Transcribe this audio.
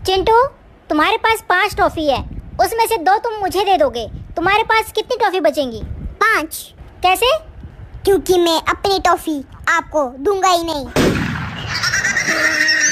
चिंटू, तुम्हारे पास 5 टॉफी है, उसमें से 2 तुम मुझे दे दोगे। तुम्हारे पास कितनी टॉफी बचेंगी? 5। कैसे? क्योंकि मैं अपनी टॉफी आपको दूंगा ही नहीं।